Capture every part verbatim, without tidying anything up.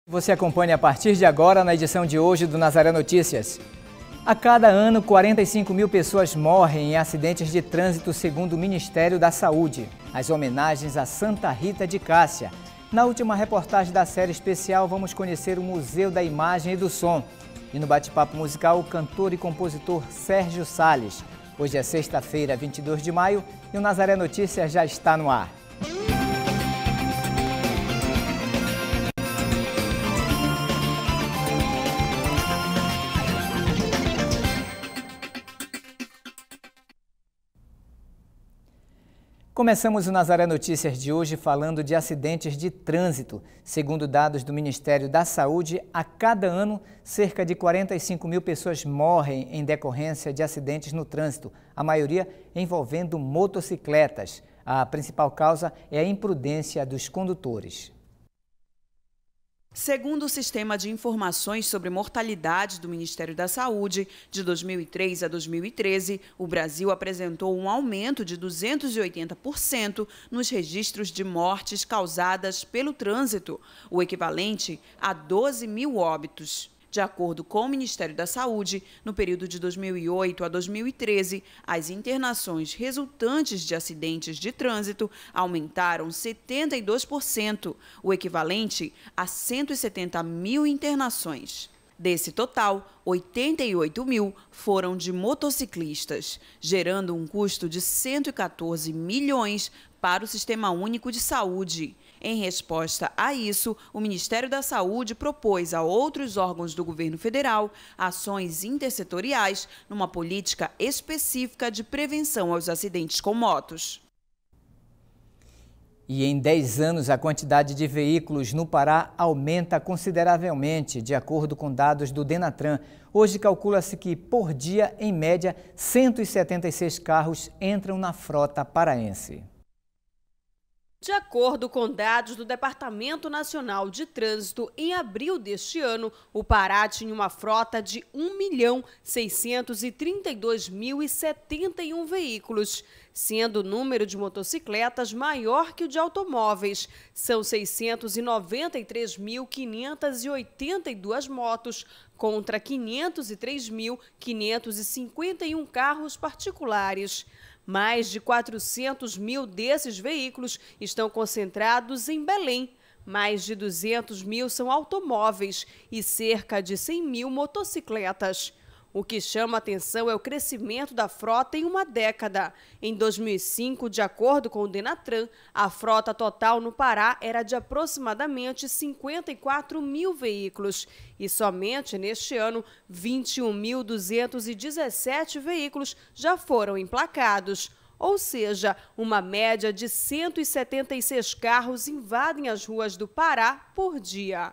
Você acompanha a partir de agora na edição de hoje do Nazaré Notícias. A cada ano, quarenta e cinco mil pessoas morrem em acidentes de trânsito, segundo o Ministério da Saúde. As homenagens a Santa Rita de Cássia. Na última reportagem da série especial, vamos conhecer o Museu da Imagem e do Som. E no bate-papo musical, o cantor e compositor Sérgio Salles. Hoje é sexta-feira, vinte e dois de maio, e o Nazaré Notícias já está no ar. Começamos o Nazaré Notícias de hoje falando de acidentes de trânsito. Segundo dados do Ministério da Saúde, a cada ano, cerca de quarenta e cinco mil pessoas morrem em decorrência de acidentes no trânsito, a maioria envolvendo motocicletas. A principal causa é a imprudência dos condutores. Segundo o Sistema de Informações sobre Mortalidade do Ministério da Saúde, de dois mil e três a dois mil e treze, o Brasil apresentou um aumento de duzentos e oitenta por cento nos registros de mortes causadas pelo trânsito, o equivalente a doze mil óbitos. De acordo com o Ministério da Saúde, no período de dois mil e oito a dois mil e treze, as internações resultantes de acidentes de trânsito aumentaram setenta e dois por cento, o equivalente a cento e setenta mil internações. Desse total, oitenta e oito mil foram de motociclistas, gerando um custo de cento e quatorze milhões para o Sistema Único de Saúde. Em resposta a isso, o Ministério da Saúde propôs a outros órgãos do governo federal ações intersetoriais numa política específica de prevenção aos acidentes com motos. E em dez anos, a quantidade de veículos no Pará aumenta consideravelmente, de acordo com dados do Denatran. Hoje, calcula-se que, por dia, em média, cento e setenta e seis carros entram na frota paraense. De acordo com dados do Departamento Nacional de Trânsito, em abril deste ano, o Pará tinha uma frota de um milhão seiscentos e trinta e dois mil e setenta e um veículos, sendo o número de motocicletas maior que o de automóveis. São seiscentos e noventa e três mil quinhentas e oitenta e duas motos contra quinhentos e três mil quinhentos e cinquenta e um carros particulares. Mais de quatrocentos mil desses veículos estão concentrados em Belém. Mais de duzentos mil são automóveis e cerca de cem mil motocicletas. O que chama atenção é o crescimento da frota em uma década. Em dois mil e cinco, de acordo com o Denatran, a frota total no Pará era de aproximadamente cinquenta e quatro mil veículos. E somente neste ano, vinte e um mil duzentos e dezessete veículos já foram emplacados. Ou seja, uma média de cento e setenta e seis carros invadem as ruas do Pará por dia.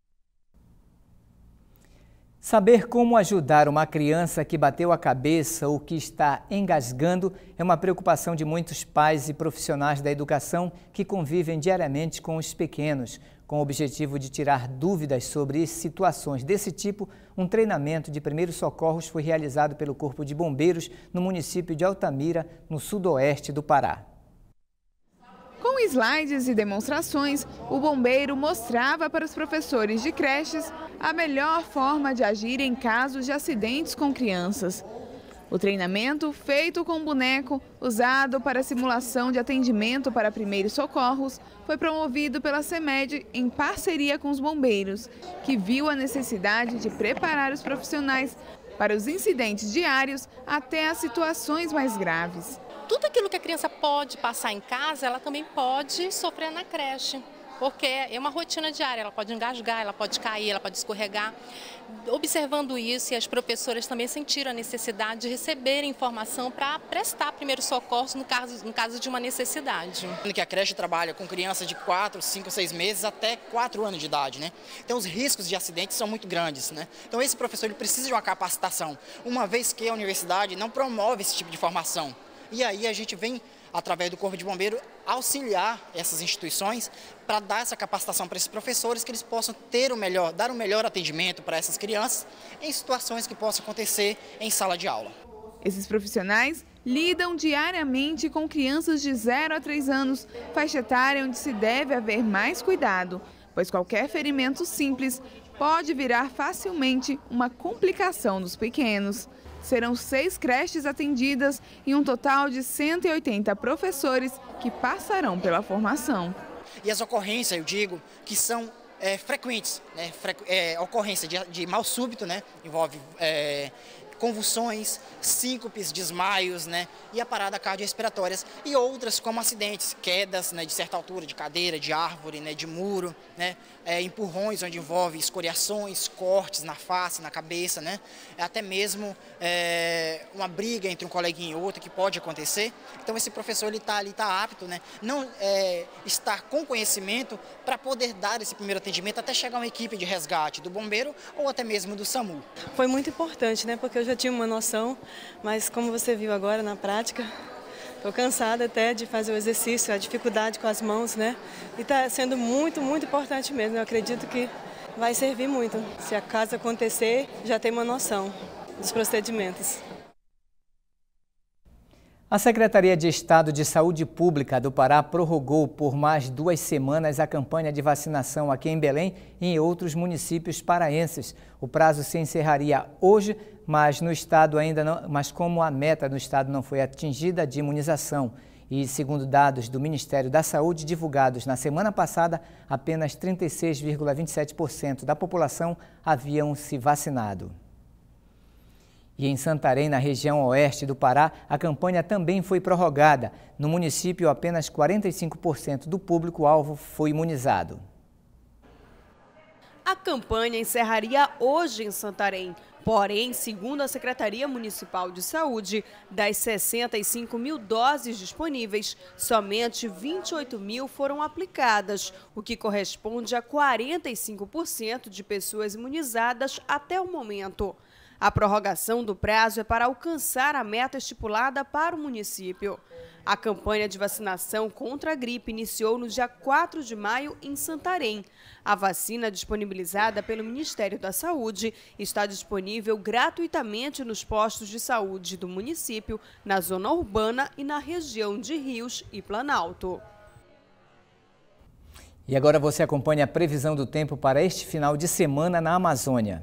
Saber como ajudar uma criança que bateu a cabeça ou que está engasgando é uma preocupação de muitos pais e profissionais da educação que convivem diariamente com os pequenos. Com o objetivo de tirar dúvidas sobre situações desse tipo, um treinamento de primeiros socorros foi realizado pelo Corpo de Bombeiros no município de Altamira, no sudoeste do Pará. Com slides e demonstrações, o bombeiro mostrava para os professores de creches a melhor forma de agir em casos de acidentes com crianças. O treinamento, feito com boneco, usado para simulação de atendimento para primeiros socorros, foi promovido pela CEMED em parceria com os bombeiros, que viu a necessidade de preparar os profissionais para os incidentes diários até as situações mais graves. Tudo aquilo que a criança pode passar em casa, ela também pode sofrer na creche, porque é uma rotina diária, ela pode engasgar, ela pode cair, ela pode escorregar. Observando isso, e as professoras também sentiram a necessidade de receber informação para prestar primeiros socorros no caso, no caso de uma necessidade. Que a creche trabalha com crianças de quatro, cinco, seis meses até quatro anos de idade, né? Então os riscos de acidentes são muito grandes, né? Então esse professor ele precisa de uma capacitação, uma vez que a universidade não promove esse tipo de formação. E aí a gente vem, através do Corpo de Bombeiro, auxiliar essas instituições para dar essa capacitação para esses professores, que eles possam ter o melhor, dar o melhor atendimento para essas crianças em situações que possam acontecer em sala de aula. Esses profissionais lidam diariamente com crianças de zero a três anos, faixa etária onde se deve haver mais cuidado. pois qualquer ferimento simples pode virar facilmente uma complicação dos pequenos. Serão seis creches atendidas e um total de cento e oitenta professores que passarão pela formação. E as ocorrências, eu digo, que são é, frequentes, né? Frequ é, ocorrência de, de mal súbito, né? Envolve é, convulsões, síncopes, desmaios, né? E a parada cardiorrespiratória. E outras como acidentes, quedas, né? De certa altura, de cadeira, de árvore, né? De muro, né? É, empurrões, onde envolve escoriações, cortes na face, na cabeça, né? Até mesmo é, uma briga entre um coleguinha e outro que pode acontecer. Então esse professor ele está ali, tá apto, né? Não é, estar com conhecimento para poder dar esse primeiro atendimento até chegar uma equipe de resgate do bombeiro ou até mesmo do SAMU. Foi muito importante, né? Porque eu já tinha uma noção, mas como você viu agora na prática, estou cansada até de fazer o exercício, a dificuldade com as mãos, né? E está sendo muito, muito importante mesmo. Eu acredito que vai servir muito. Se a caso acontecer, já tem uma noção dos procedimentos. A Secretaria de Estado de Saúde Pública do Pará prorrogou por mais duas semanas a campanha de vacinação aqui em Belém e em outros municípios paraenses. O prazo se encerraria hoje, mas no estado ainda não, mas como a meta no estado não foi atingida de imunização e, segundo dados do Ministério da Saúde divulgados na semana passada, apenas trinta e seis vírgula vinte e sete por cento da população haviam se vacinado. E em Santarém, na região oeste do Pará, a campanha também foi prorrogada. No município, apenas quarenta e cinco por cento do público-alvo foi imunizado. A campanha encerraria hoje em Santarém. Porém, segundo a Secretaria Municipal de Saúde, das sessenta e cinco mil doses disponíveis, somente vinte e oito mil foram aplicadas, o que corresponde a quarenta e cinco por cento de pessoas imunizadas até o momento. A prorrogação do prazo é para alcançar a meta estipulada para o município. A campanha de vacinação contra a gripe iniciou no dia quatro de maio em Santarém. A vacina disponibilizada pelo Ministério da Saúde está disponível gratuitamente nos postos de saúde do município, na zona urbana e na região de Rios e Planalto. E agora você acompanha a previsão do tempo para este final de semana na Amazônia.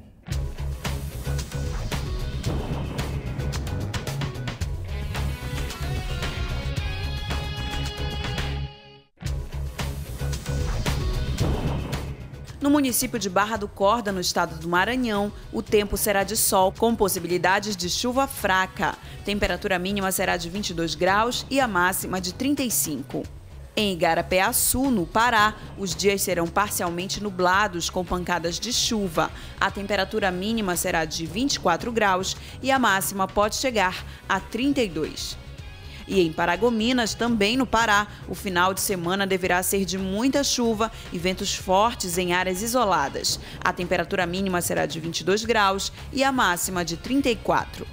No município de Barra do Corda, no estado do Maranhão, o tempo será de sol, com possibilidades de chuva fraca. Temperatura mínima será de vinte e dois graus e a máxima de trinta e cinco. Em Igarapé-Açu, no Pará, os dias serão parcialmente nublados, com pancadas de chuva. A temperatura mínima será de vinte e quatro graus e a máxima pode chegar a trinta e dois. E em Paragominas, também no Pará, o final de semana deverá ser de muita chuva e ventos fortes em áreas isoladas. A temperatura mínima será de vinte e dois graus e a máxima de trinta e quatro.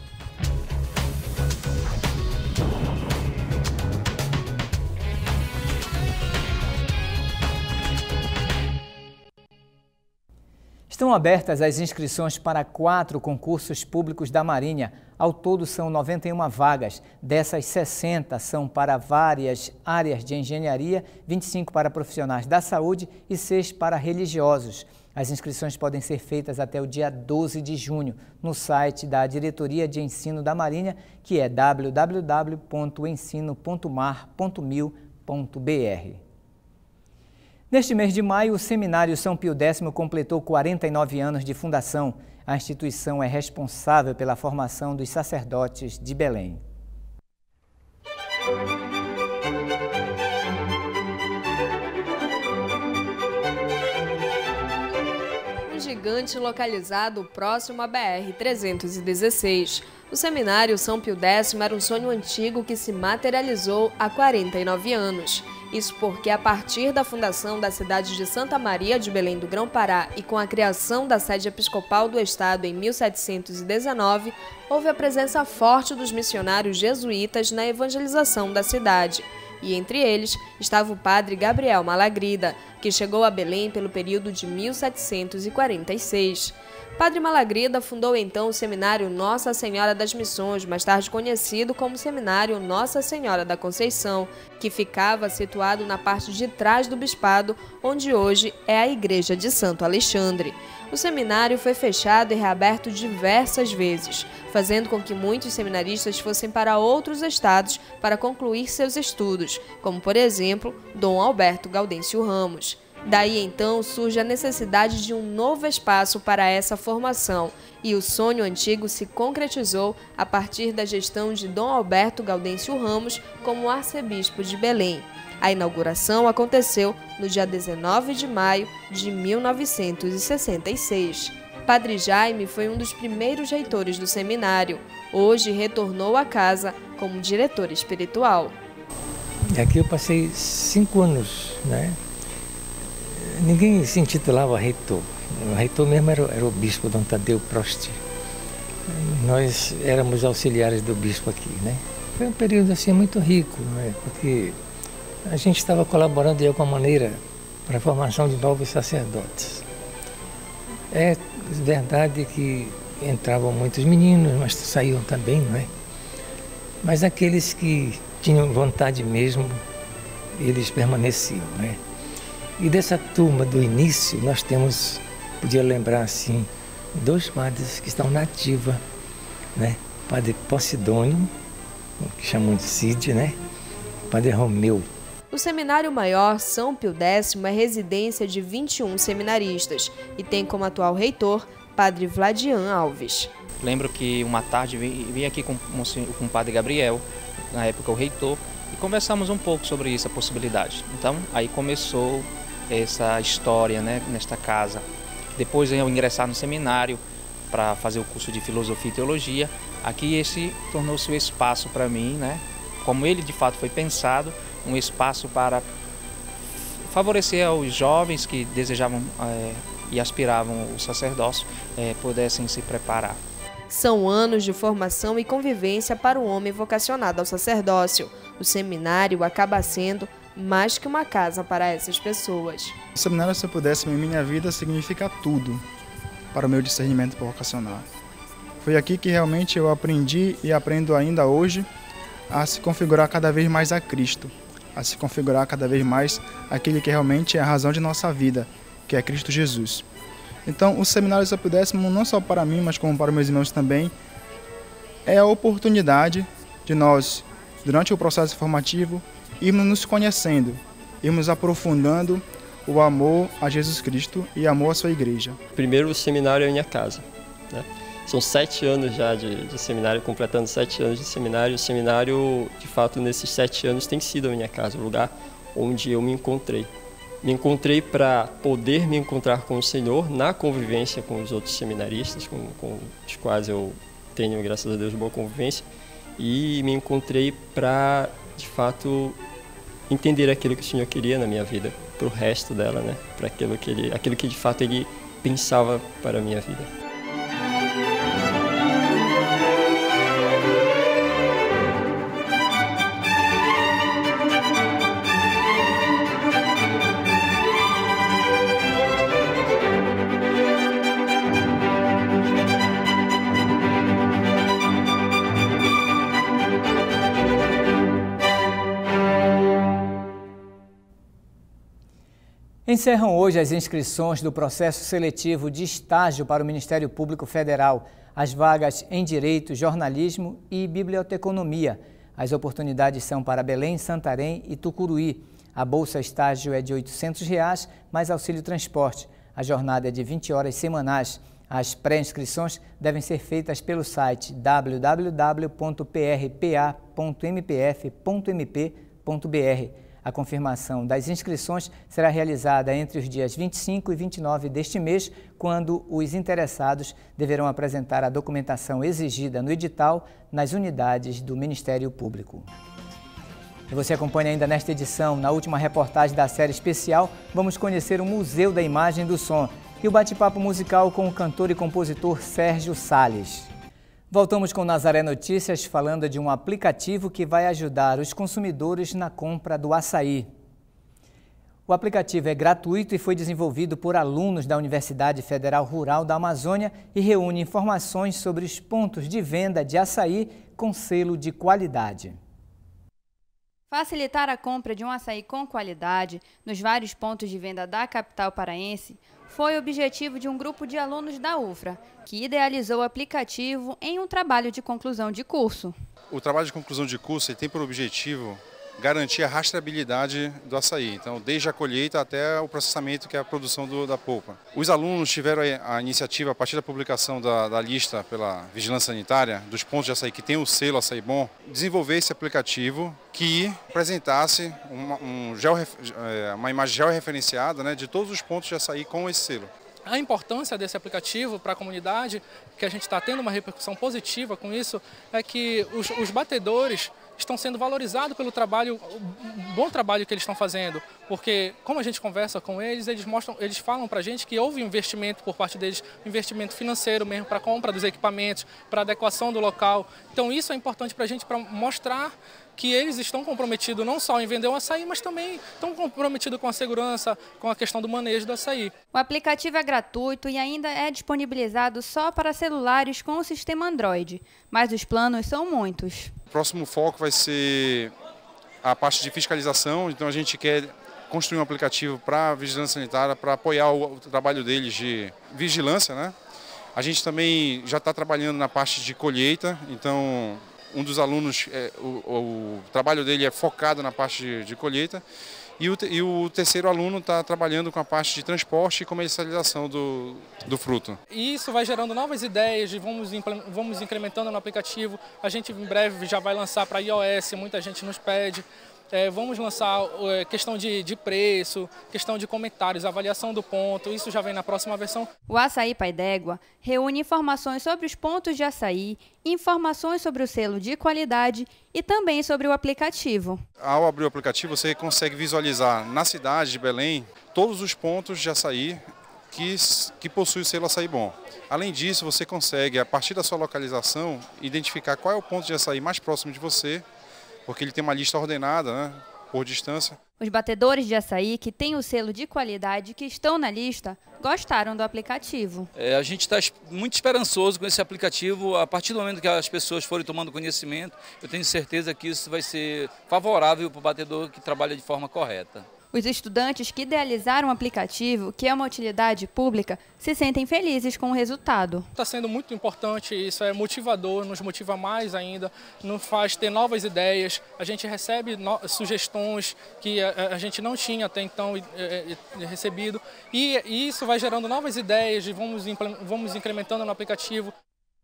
Estão abertas as inscrições para quatro concursos públicos da Marinha. Ao todo são noventa e uma vagas. Dessas, sessenta são para várias áreas de engenharia, vinte e cinco para profissionais da saúde e seis para religiosos. As inscrições podem ser feitas até o dia doze de junho no site da Diretoria de Ensino da Marinha, que é w w w ponto ensino ponto mar ponto mil ponto b r. Neste mês de maio, o Seminário São Pio X completou quarenta e nove anos de fundação. A instituição é responsável pela formação dos sacerdotes de Belém. Um gigante localizado próximo à B R trezentos e dezesseis. O Seminário São Pio X era um sonho antigo que se materializou há quarenta e nove anos. Isso porque, a partir da fundação da cidade de Santa Maria de Belém do Grão-Pará e com a criação da sede episcopal do estado em mil setecentos e dezenove, houve a presença forte dos missionários jesuítas na evangelização da cidade. E entre eles estava o padre Gabriel Malagrida, que chegou a Belém pelo período de mil setecentos e quarenta e seis. Padre Malagrida fundou então o Seminário Nossa Senhora das Missões, mais tarde conhecido como Seminário Nossa Senhora da Conceição, que ficava situado na parte de trás do bispado, onde hoje é a Igreja de Santo Alexandre. O seminário foi fechado e reaberto diversas vezes, fazendo com que muitos seminaristas fossem para outros estados para concluir seus estudos, como, por exemplo, Dom Alberto Gaudêncio Ramos. Daí, então, surge a necessidade de um novo espaço para essa formação, e o sonho antigo se concretizou a partir da gestão de Dom Alberto Gaudêncio Ramos como arcebispo de Belém. A inauguração aconteceu no dia dezenove de maio de mil novecentos e sessenta e seis. Padre Jaime foi um dos primeiros reitores do seminário. Hoje retornou à casa como diretor espiritual. Aqui eu passei cinco anos, né? Ninguém se intitulava reitor. O reitor mesmo era, era o bispo Dom Tadeu Prost. Nós éramos auxiliares do bispo aqui, né? Foi um período assim muito rico, né? Porque a gente estava colaborando de alguma maneira para a formação de novos sacerdotes. É verdade que entravam muitos meninos, mas saíam também, não é? Mas aqueles que tinham vontade mesmo, eles permaneciam, né? E dessa turma do início, nós temos, podia lembrar assim, dois padres que estão na ativa, né? Padre Posidônio, que chamam de Cid, né? Padre Romeu. O Seminário Maior São Pio Décimo é residência de vinte e um seminaristas e tem como atual reitor Padre Vladian Alves. Lembro que uma tarde vim aqui com, com o Padre Gabriel, na época o reitor, e conversamos um pouco sobre isso, a possibilidade. Então, aí começou essa história, né, nesta casa. Depois eu ingressar no seminário para fazer o curso de Filosofia e Teologia. Aqui esse tornou-se o espaço para mim, né, como ele de fato foi pensado, um espaço para favorecer aos jovens que desejavam é, e aspiravam o sacerdócio, é, pudessem se preparar. São anos de formação e convivência para o homem vocacionado ao sacerdócio. O seminário acaba sendo mais que uma casa para essas pessoas. O seminário, se eu pudesse, em minha vida, significa tudo para o meu discernimento vocacional. Foi aqui que realmente eu aprendi e aprendo ainda hoje a se configurar cada vez mais a Cristo, a se configurar cada vez mais aquele que realmente é a razão de nossa vida, que é Cristo Jesus. Então, o seminário, se eu pudesse, não só para mim, mas como para meus irmãos também, é a oportunidade de nós, durante o processo formativo, irmos nos conhecendo, irmos aprofundando o amor a Jesus Cristo e amor à sua igreja. Primeiro, o seminário é a minha casa, né? São sete anos já de, de seminário, completando sete anos de seminário. O seminário, de fato, nesses sete anos tem sido a minha casa, o lugar onde eu me encontrei. Me encontrei para poder me encontrar com o Senhor na convivência com os outros seminaristas, com, com os quais eu tenho, graças a Deus, boa convivência. E me encontrei para, de fato, entender aquilo que o Senhor queria na minha vida, para o resto dela, né? Para aquilo que ele, aquilo que de fato Ele pensava para a minha vida. Encerram hoje as inscrições do processo seletivo de estágio para o Ministério Público Federal. As vagas em Direito, Jornalismo e Biblioteconomia. As oportunidades são para Belém, Santarém e Tucuruí. A bolsa estágio é de oitocentos reais, mais auxílio transporte. A jornada é de vinte horas semanais. As pré-inscrições devem ser feitas pelo site w w w ponto p r p a ponto m p f ponto m p ponto b r. A confirmação das inscrições será realizada entre os dias vinte e cinco e vinte e nove deste mês, quando os interessados deverão apresentar a documentação exigida no edital nas unidades do Ministério Público. E você acompanha ainda nesta edição, na última reportagem da série especial, vamos conhecer o Museu da Imagem e do Som e o bate-papo musical com o cantor e compositor Sérgio Salles. Voltamos com Nazaré Notícias, falando de um aplicativo que vai ajudar os consumidores na compra do açaí. O aplicativo é gratuito e foi desenvolvido por alunos da Universidade Federal Rural da Amazônia e reúne informações sobre os pontos de venda de açaí com selo de qualidade. Facilitar a compra de um açaí com qualidade nos vários pontos de venda da capital paraense foi o objetivo de um grupo de alunos da U F R A, que idealizou o aplicativo em um trabalho de conclusão de curso. O trabalho de conclusão de curso tem por objetivo garantir a rastreabilidade do açaí, então desde a colheita até o processamento, que é a produção do, da polpa. Os alunos tiveram a, a iniciativa, a partir da publicação da, da lista pela Vigilância Sanitária, dos pontos de açaí que tem o selo Açaí Bom, desenvolver esse aplicativo que apresentasse uma, um geo, uma imagem georreferenciada, né, de todos os pontos de açaí com esse selo. A importância desse aplicativo para a comunidade, que a gente está tendo uma repercussão positiva com isso, é que os, os batedores estão sendo valorizados pelo trabalho, o bom trabalho que eles estão fazendo, porque como a gente conversa com eles, eles mostram, eles falam para a gente que houve investimento por parte deles, investimento financeiro mesmo para a compra dos equipamentos, para a adequação do local. Então isso é importante para a gente, para mostrar que eles estão comprometidos não só em vender o açaí, mas também estão comprometidos com a segurança, com a questão do manejo do açaí. O aplicativo é gratuito e ainda é disponibilizado só para celulares com o sistema Android, mas os planos são muitos. O próximo foco vai ser a parte de fiscalização, então a gente quer construir um aplicativo para a Vigilância Sanitária, para apoiar o trabalho deles de vigilância, né? A gente também já está trabalhando na parte de colheita, então um dos alunos, é, o, o trabalho dele é focado na parte de, de colheita e o, e o terceiro aluno está trabalhando com a parte de transporte e comercialização do, do fruto. E isso vai gerando novas ideias, vamos, vamos incrementando no aplicativo, a gente em breve já vai lançar para iOS, muita gente nos pede. É, vamos lançar é, questão de, de preço, questão de comentários, avaliação do ponto, isso já vem na próxima versão. O Açaí Pai d'Égua reúne informações sobre os pontos de açaí, informações sobre o selo de qualidade e também sobre o aplicativo. Ao abrir o aplicativo, você consegue visualizar na cidade de Belém todos os pontos de açaí que, que possuem o selo Açaí Bom. Além disso, você consegue, a partir da sua localização, identificar qual é o ponto de açaí mais próximo de você, porque ele tem uma lista ordenada, né, por distância. Os batedores de açaí que têm o selo de qualidade que estão na lista gostaram do aplicativo. É, a gente está muito esperançoso com esse aplicativo. A partir do momento que as pessoas forem tomando conhecimento, eu tenho certeza que isso vai ser favorável para o batedor que trabalha de forma correta. Os estudantes que idealizaram o aplicativo, que é uma utilidade pública, se sentem felizes com o resultado. Está sendo muito importante, isso é motivador, nos motiva mais ainda, nos faz ter novas ideias, a gente recebe no, sugestões que a, a gente não tinha até então é, é, recebido e, e isso vai gerando novas ideias e vamos, vamos incrementando no aplicativo.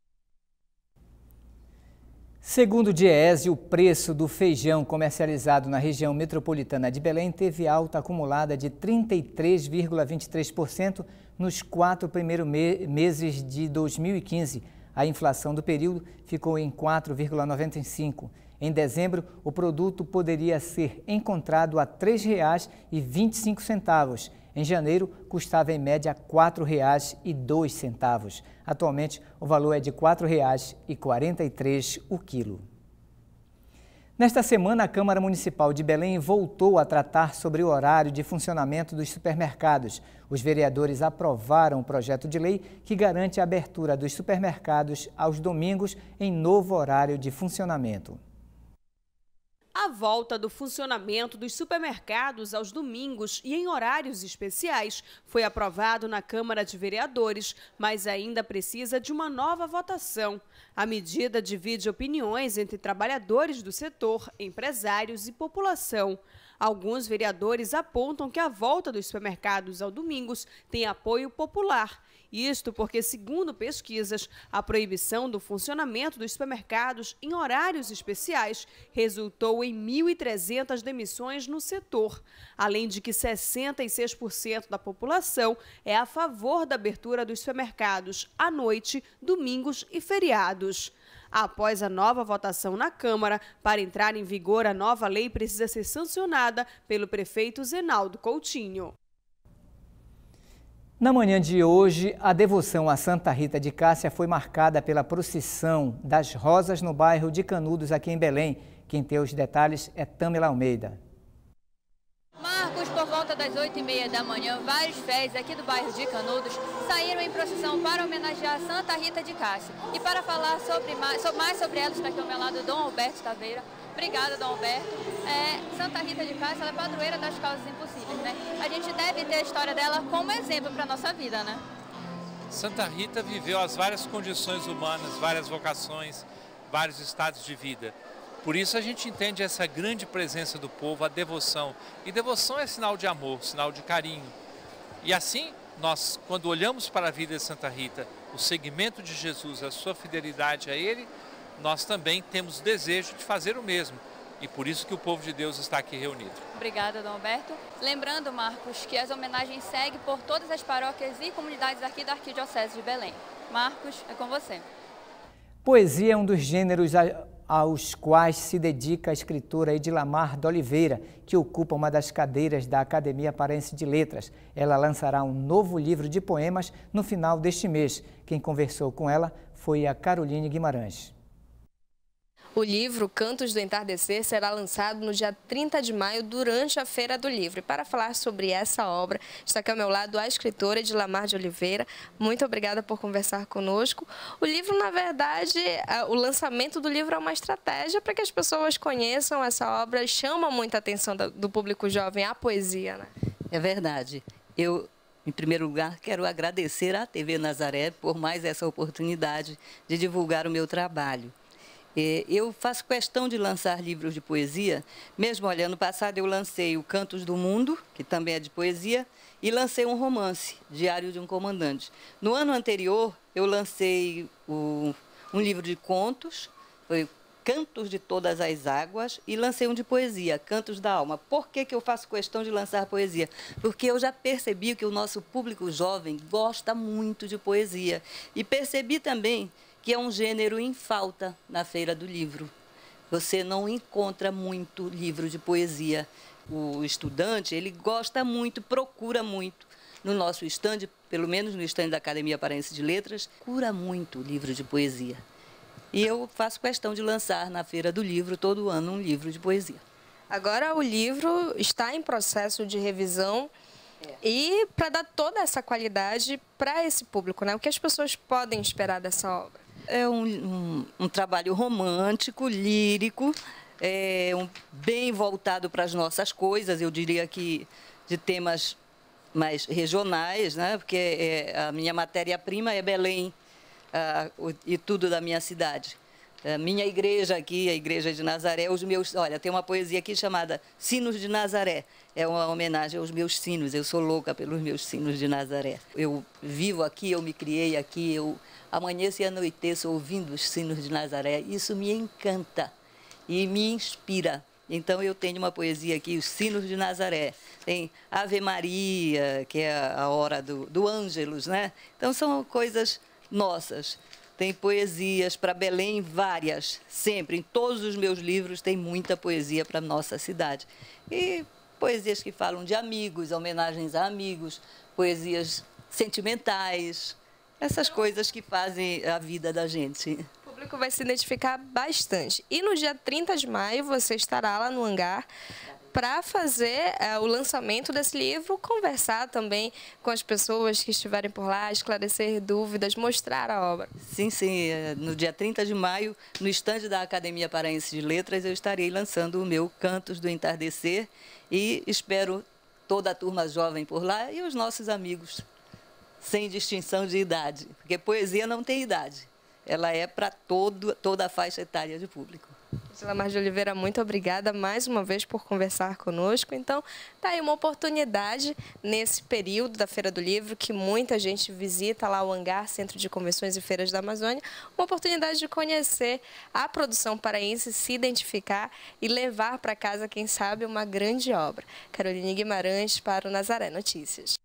Segundo o DIEESE, o preço do feijão comercializado na região metropolitana de Belém teve alta acumulada de trinta e três vírgula vinte e três por cento nos quatro primeiros me meses de dois mil e quinze. A inflação do período ficou em quatro vírgula noventa e cinco por cento. Em dezembro, o produto poderia ser encontrado a três reais e vinte e cinco centavos. Em janeiro, custava em média quatro reais e dois centavos. Atualmente, o valor é de quatro reais e quarenta e três centavos o quilo. Nesta semana, a Câmara Municipal de Belém voltou a tratar sobre o horário de funcionamento dos supermercados. Os vereadores aprovaram um projeto de lei que garante a abertura dos supermercados aos domingos em novo horário de funcionamento. A volta do funcionamento dos supermercados aos domingos e em horários especiais foi aprovado na Câmara de Vereadores, mas ainda precisa de uma nova votação. A medida divide opiniões entre trabalhadores do setor, empresários e população. Alguns vereadores apontam que a volta dos supermercados aos domingos tem apoio popular. Isto porque, segundo pesquisas, a proibição do funcionamento dos supermercados em horários especiais resultou em mil e trezentas demissões no setor, além de que sessenta e seis por cento da população é a favor da abertura dos supermercados à noite, domingos e feriados. Após a nova votação na Câmara, para entrar em vigor a nova lei precisa ser sancionada pelo prefeito Zenaldo Coutinho. Na manhã de hoje, a devoção a Santa Rita de Cássia foi marcada pela procissão das Rosas no bairro de Canudos, aqui em Belém. Quem tem os detalhes é Tâmela Almeida. Marcos, por volta volta das oito e meia da manhã, vários fiéis aqui do bairro de Canudos saíram em procissão para homenagear Santa Rita de Cássia. E para falar sobre mais, sobre, mais sobre ela, está aqui ao meu lado Dom Alberto Taveira. Obrigada, Dom Alberto. É, Santa Rita de Cássia, ela é padroeira das causas impossíveis, né? A gente deve ter a história dela como exemplo para a nossa vida, né? Santa Rita viveu as várias condições humanas, várias vocações, vários estados de vida. Por isso a gente entende essa grande presença do povo, a devoção. E devoção é sinal de amor, sinal de carinho. E assim, nós, quando olhamos para a vida de Santa Rita, o seguimento de Jesus, a sua fidelidade a Ele, nós também temos desejo de fazer o mesmo. E por isso que o povo de Deus está aqui reunido. Obrigada, Dom Alberto. Lembrando, Marcos, que as homenagens seguem por todas as paróquias e comunidades aqui da Arquidiocese de Belém. Marcos, é com você. Poesia é um dos gêneros aos quais se dedica a escritora Edilamar de Oliveira, que ocupa uma das cadeiras da Academia Paraense de Letras. Ela lançará um novo livro de poemas no final deste mês. Quem conversou com ela foi a Caroline Guimarães. O livro Cantos do Entardecer será lançado no dia trinta de maio durante a Feira do Livro. E para falar sobre essa obra, está aqui ao meu lado a escritora Edilamar de Oliveira. Muito obrigada por conversar conosco. O livro, na verdade, o lançamento do livro é uma estratégia para que as pessoas conheçam essa obra e chama muita atenção do público jovem a poesia, né? É verdade. Eu, em primeiro lugar, quero agradecer à T V Nazaré por mais essa oportunidade de divulgar o meu trabalho. Eu faço questão de lançar livros de poesia. Mesmo, olha, ano passado eu lancei o Cantos do Mundo, que também é de poesia, e lancei um romance, Diário de um Comandante. No ano anterior, eu lancei o, um livro de contos, foi Cantos de Todas as Águas, e lancei um de poesia, Cantos da Alma. Por que que eu faço questão de lançar poesia? Porque eu já percebi que o nosso público jovem gosta muito de poesia. E percebi também que é um gênero em falta na Feira do Livro. Você não encontra muito livro de poesia. O estudante, ele gosta muito, procura muito. No nosso estande, pelo menos no estande da Academia Paraense de Letras, procura muito livro de poesia. E eu faço questão de lançar na Feira do Livro, todo ano, um livro de poesia. Agora o livro está em processo de revisão. É. E para dar toda essa qualidade para esse público, né? O que as pessoas podem esperar dessa obra? É um, um, um trabalho romântico, lírico, é um, bem voltado para as nossas coisas, eu diria que de temas mais regionais, né? Porque é, a minha matéria-prima é Belém a, o, e tudo da minha cidade. A minha igreja aqui, a Igreja de Nazaré, os meus... Olha, tem uma poesia aqui chamada Sinos de Nazaré. É uma homenagem aos meus sinos, eu sou louca pelos meus sinos de Nazaré. Eu vivo aqui, eu me criei aqui, eu amanheço e anoiteço ouvindo os sinos de Nazaré. Isso me encanta e me inspira. Então eu tenho uma poesia aqui, os sinos de Nazaré. Tem Ave Maria, que é a hora do, do Ângelus, né? Então são coisas nossas. Tem poesias para Belém, várias, sempre. Em todos os meus livros tem muita poesia para a nossa cidade. E poesias que falam de amigos, homenagens a amigos, poesias sentimentais, essas coisas que fazem a vida da gente. O público vai se identificar bastante. E no dia trinta de maio você estará lá no hangar para fazer é, o lançamento desse livro, conversar também com as pessoas que estiverem por lá, esclarecer dúvidas, mostrar a obra. Sim, sim. No dia trinta de maio, no estande da Academia Paraense de Letras, eu estarei lançando o meu Cantos do Entardecer e espero toda a turma jovem por lá e os nossos amigos, sem distinção de idade, porque poesia não tem idade. Ela é para toda a faixa etária de público. Edilamar de Oliveira, muito obrigada mais uma vez por conversar conosco. Então, tá aí uma oportunidade nesse período da Feira do Livro, que muita gente visita lá o hangar, Centro de Convenções e Feiras da Amazônia, uma oportunidade de conhecer a produção paraense, se identificar e levar para casa, quem sabe, uma grande obra. Caroline Guimarães para o Nazaré Notícias.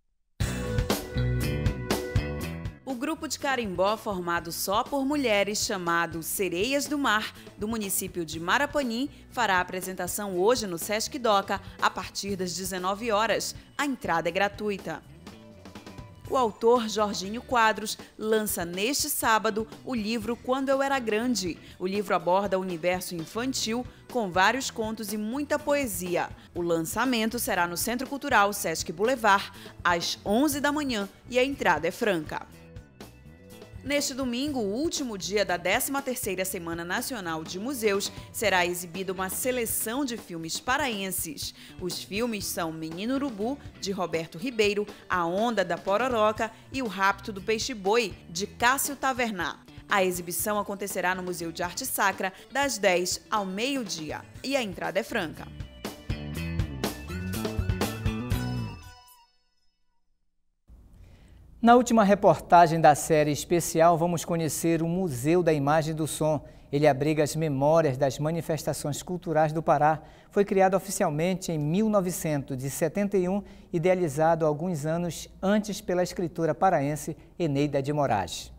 O grupo de carimbó, formado só por mulheres, chamado Sereias do Mar, do município de Marapanim, fará a apresentação hoje no Sesc Doca, a partir das dezenove horas. A entrada é gratuita. O autor Jorginho Quadros lança neste sábado o livro Quando Eu Era Grande. O livro aborda o universo infantil com vários contos e muita poesia. O lançamento será no Centro Cultural Sesc Boulevard, às onze da manhã, e a entrada é franca. Neste domingo, o último dia da décima terceira Semana Nacional de Museus, será exibida uma seleção de filmes paraenses. Os filmes são Menino Urubu, de Roberto Ribeiro, A Onda da Pororoca e O Rapto do Peixe-Boi, de Cássio Tavernar. A exibição acontecerá no Museu de Arte Sacra, das dez ao meio-dia, e a entrada é franca. Na última reportagem da série especial, vamos conhecer o Museu da Imagem e do Som. Ele abriga as memórias das manifestações culturais do Pará. Foi criado oficialmente em mil novecentos e setenta e um, idealizado alguns anos antes pela escritora paraense Eneida de Moraes.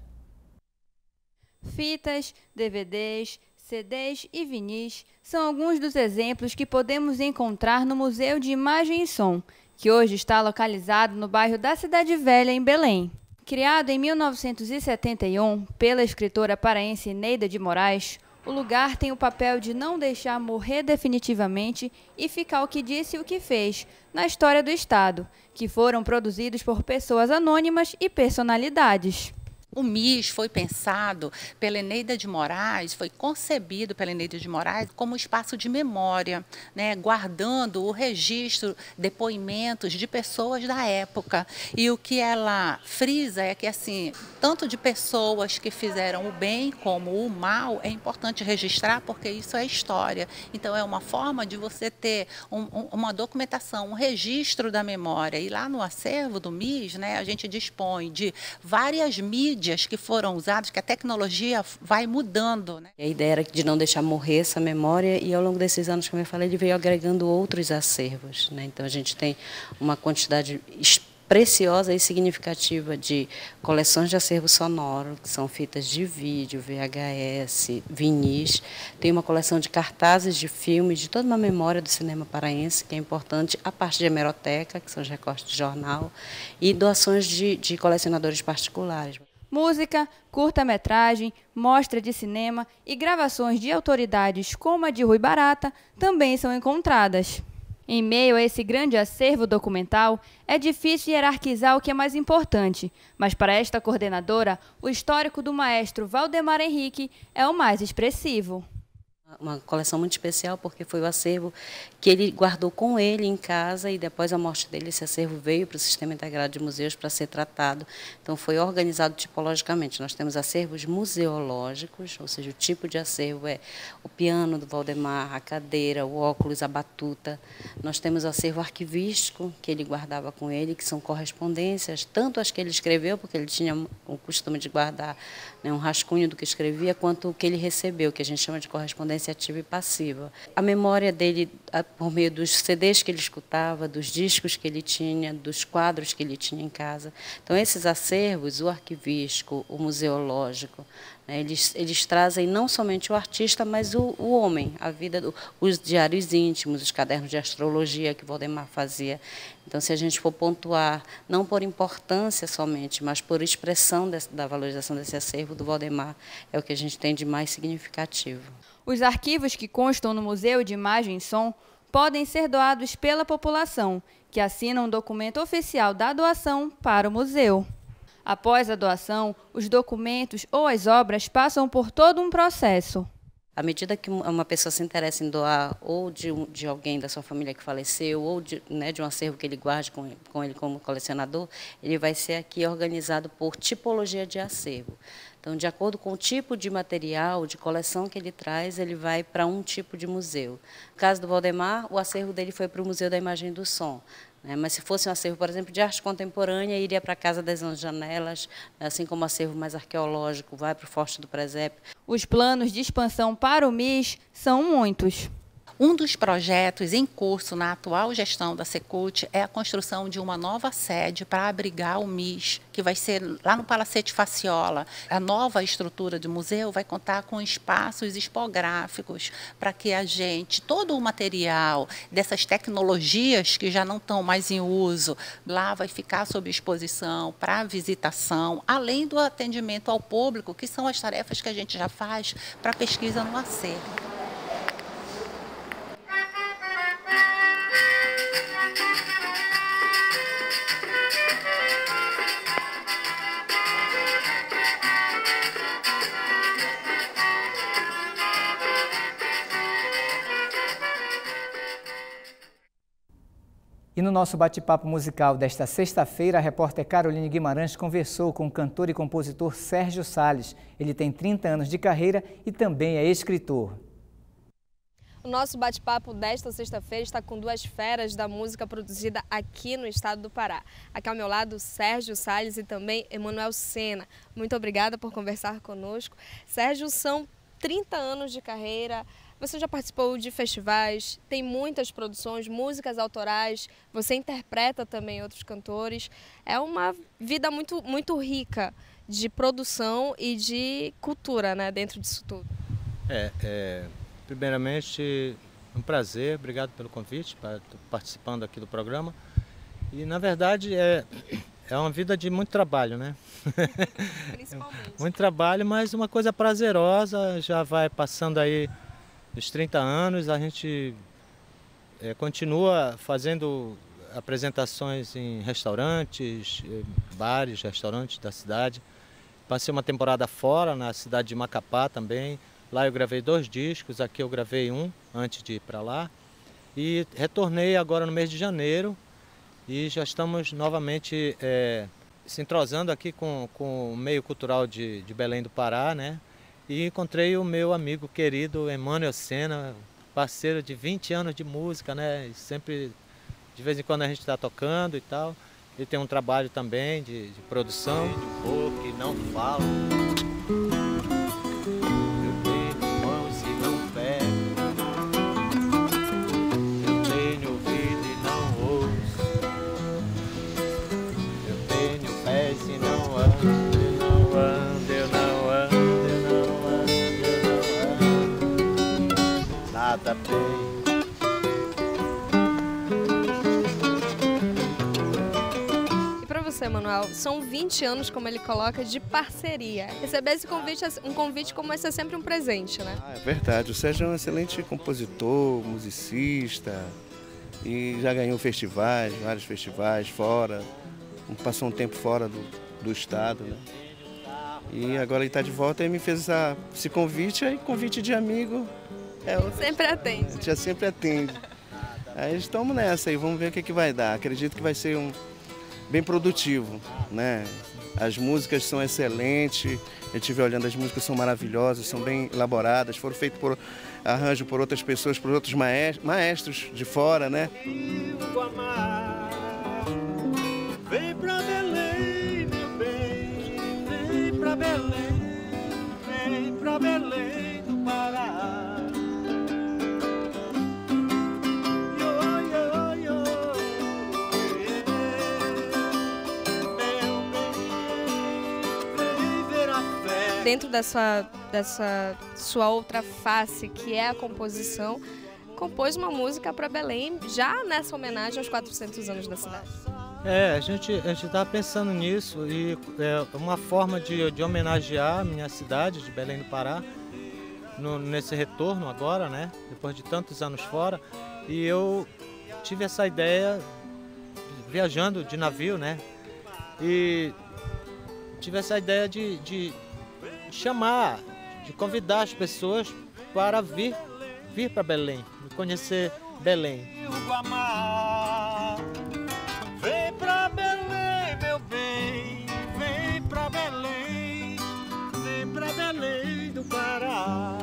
Fitas, D V Ds, C Ds e vinis são alguns dos exemplos que podemos encontrar no Museu de Imagem e Som, que hoje está localizado no bairro da Cidade Velha, em Belém. Criado em mil novecentos e setenta e um pela escritora paraense Eneida de Moraes, o lugar tem o papel de não deixar morrer definitivamente e ficar o que disse e o que fez na história do Estado, que foram produzidos por pessoas anônimas e personalidades. O M I S foi pensado pela Eneida de Moraes, foi concebido pela Eneida de Moraes como um espaço de memória, né, guardando o registro, depoimentos de pessoas da época. E o que ela frisa é que, assim, tanto de pessoas que fizeram o bem como o mal, é importante registrar, porque isso é história. Então, é uma forma de você ter um, um, uma documentação, um registro da memória. E lá no acervo do M I S, né, a gente dispõe de várias mídias que foram usadas, que a tecnologia vai mudando, né? A ideia era de não deixar morrer essa memória e ao longo desses anos, como eu falei, ele veio agregando outros acervos, né? Então a gente tem uma quantidade preciosa e significativa de coleções de acervo sonoro, que são fitas de vídeo, V H S, vinis. Tem uma coleção de cartazes de filmes, de toda uma memória do cinema paraense, que é importante, a parte de hemeroteca, que são os recortes de jornal, e doações de, de colecionadores particulares. Música, curta-metragem, mostra de cinema e gravações de autoridades como a de Rui Barata também são encontradas. Em meio a esse grande acervo documental, é difícil hierarquizar o que é mais importante, mas para esta coordenadora, o histórico do maestro Valdemar Henrique é o mais expressivo. Uma coleção muito especial porque foi o acervo que ele guardou com ele em casa e depois da morte dele esse acervo veio para o Sistema Integrado de Museus para ser tratado. Então foi organizado tipologicamente. Nós temos acervos museológicos, ou seja, o tipo de acervo é o piano do Valdemar, a cadeira, o óculos, a batuta. Nós temos o acervo arquivístico que ele guardava com ele, que são correspondências, tanto as que ele escreveu, porque ele tinha o costume de guardar, né, um rascunho do que escrevia, quanto o que ele recebeu, que a gente chama de correspondência ativa e passiva. A memória dele, por meio dos C Ds que ele escutava, dos discos que ele tinha, dos quadros que ele tinha em casa. Então, esses acervos, o arquivístico, o museológico, né, eles, eles trazem não somente o artista, mas o, o homem, a vida, do, os diários íntimos, os cadernos de astrologia que Valdemar fazia. Então, se a gente for pontuar, não por importância somente, mas por expressão desse, da valorização desse acervo do Valdemar, é o que a gente tem de mais significativo. Os arquivos que constam no Museu de Imagem e Som podem ser doados pela população, que assina um documento oficial da doação para o museu. Após a doação, os documentos ou as obras passam por todo um processo. À medida que uma pessoa se interessa em doar ou de, de alguém da sua família que faleceu ou de, né, de um acervo que ele guarde com, com ele como colecionador, ele vai ser aqui organizado por tipologia de acervo. Então, de acordo com o tipo de material, de coleção que ele traz, ele vai para um tipo de museu. No caso do Valdemar, o acervo dele foi para o Museu da Imagem e do Som. Né? Mas se fosse um acervo, por exemplo, de arte contemporânea, iria para a Casa das Onze Janelas, assim como o acervo mais arqueológico, vai para o Forte do Presépio. Os planos de expansão para o M I S são muitos. Um dos projetos em curso na atual gestão da Secult é a construção de uma nova sede para abrigar o M I S, que vai ser lá no Palacete Faciola. A nova estrutura do museu vai contar com espaços expográficos para que a gente, todo o material dessas tecnologias que já não estão mais em uso, lá vai ficar sob exposição para visitação, além do atendimento ao público, que são as tarefas que a gente já faz para pesquisa no acervo. E no nosso bate-papo musical desta sexta-feira, a repórter Caroline Guimarães conversou com o cantor e compositor Sérgio Salles. Ele tem trinta anos de carreira e também é escritor. O nosso bate-papo desta sexta-feira está com duas feras da música produzida aqui no estado do Pará. Aqui ao meu lado, Sérgio Salles e também Emanuel Sena. Muito obrigada por conversar conosco. Sérgio, são trinta anos de carreira. Você já participou de festivais, tem muitas produções, músicas autorais, você interpreta também outros cantores. É uma vida muito, muito rica de produção e de cultura, né, dentro disso tudo. É, é, primeiramente, um prazer, obrigado pelo convite, para participando aqui do programa. E, na verdade, é, é uma vida de muito trabalho, né? Principalmente. Muito trabalho, mas uma coisa prazerosa, já vai passando aí dos trinta anos, a gente é, continua fazendo apresentações em restaurantes, bares, restaurantes da cidade. Passei uma temporada fora, na cidade de Macapá também. Lá eu gravei dois discos, aqui eu gravei um antes de ir para lá. E retornei agora no mês de janeiro e já estamos novamente é, se entrosando aqui com, com o meio cultural de, de Belém do Pará, né? E encontrei o meu amigo querido Emanuel Sena, parceiro de vinte anos de música, né? E sempre, de vez em quando a gente está tocando e tal. Ele tem um trabalho também de, de produção. Eu tenho que não falo, eu tenho mãos e não pego, eu tenho ouvido e não ouço, eu tenho pés e não ando, eu não ando, eu não ando. Nada bem. E para você, Manuel, são vinte anos, como ele coloca, de parceria. Receber esse convite, um convite como esse é sempre um presente, né? Ah, é verdade. O Sérgio é um excelente compositor, musicista e já ganhou festivais, vários festivais fora. Passou um tempo fora do, do estado, né? E agora ele está de volta e me fez essa, esse convite, aí convite de amigo. É, sempre atende. Já sempre atende. Aí estamos nessa aí, vamos ver o que, que vai dar. Acredito que vai ser um bem produtivo, né? As músicas são excelentes, eu estive olhando, as músicas são maravilhosas, são bem elaboradas, foram feitas por arranjo por outras pessoas, por outros maestros, maestros de fora, né? Vem pra Belém, meu bem, vem pra Belém, vem pra Belém do Pará. Dentro dessa, dessa sua outra face, que é a composição, compôs uma música para Belém, já nessa homenagem aos quatrocentos anos da cidade. É, a gente a gente estava pensando nisso e é uma forma de, de homenagear a minha cidade de Belém do Pará, no, nesse retorno agora, né? Depois de tantos anos fora. E eu tive essa ideia viajando de navio, né? E tive essa ideia de, de chamar, de convidar as pessoas para vir, vir para Belém, conhecer Belém. Vem pra Belém, meu bem, vem pra Belém, vem pra Belém do Pará.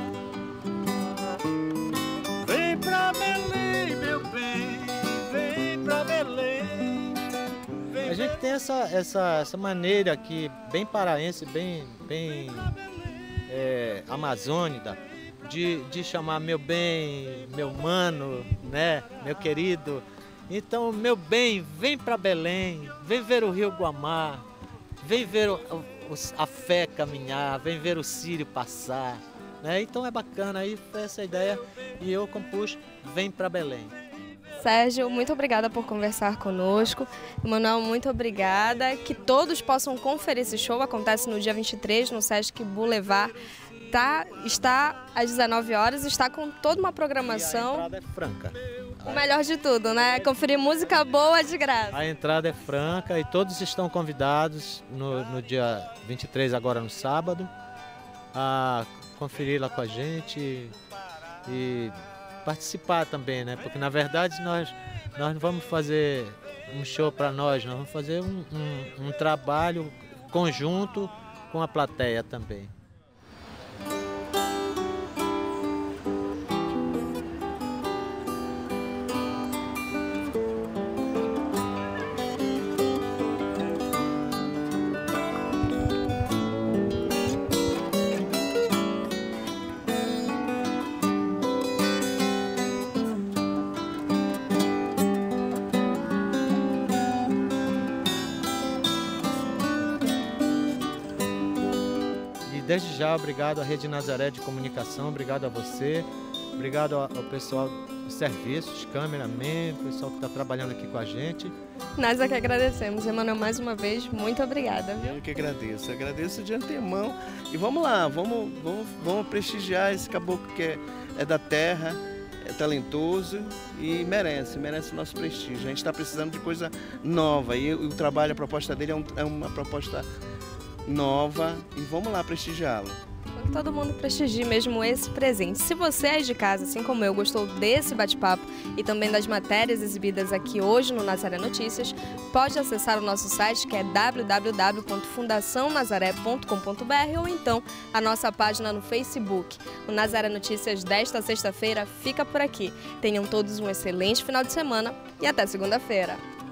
Vem pra Belém, meu bem, vem pra Belém. Vem. A gente tem essa, essa, essa maneira aqui, bem paraense, bem, bem é, amazônica, de, de chamar meu bem, meu mano, né, meu querido. Então, meu bem, vem para Belém, vem ver o Rio Guamá, vem ver o, o, a fé caminhar, vem ver o Sírio passar. Né? Então é bacana, aí foi essa ideia e eu compus Vem para Belém. Sérgio, muito obrigada por conversar conosco. Emanuel, muito obrigada. Que todos possam conferir esse show. Acontece no dia vinte e três, no Sesc Boulevard. Tá, está às dezenove horas, está com toda uma programação. E a entrada é franca. O melhor de tudo, né? Conferir música boa de graça. A entrada é franca e todos estão convidados no, no dia vinte e três, agora no sábado, a conferir lá com a gente e participar também, né? Porque na verdade nós, nós não vamos fazer um show para nós, nós vamos fazer um, um, um trabalho conjunto com a plateia também. Desde já, obrigado à Rede Nazaré de Comunicação, obrigado a você, obrigado ao pessoal dos serviços, cameraman, o pessoal que está trabalhando aqui com a gente. Nós é que agradecemos. Emanuel, mais uma vez, muito obrigada. Viu? Eu que agradeço, agradeço de antemão. E vamos lá, vamos, vamos, vamos prestigiar esse caboclo que é, é da terra, é talentoso e merece, merece o nosso prestígio. A gente está precisando de coisa nova e o trabalho, a proposta dele é, um, é uma proposta nova e vamos lá prestigiá-lo. Todo mundo prestigie mesmo esse presente. Se você é de casa, assim como eu, gostou desse bate-papo e também das matérias exibidas aqui hoje no Nazaré Notícias, pode acessar o nosso site, que é w w w ponto fundação nazaré ponto com ponto b r, ou então a nossa página no Facebook. O Nazaré Notícias desta sexta-feira fica por aqui. Tenham todos um excelente final de semana e até segunda-feira.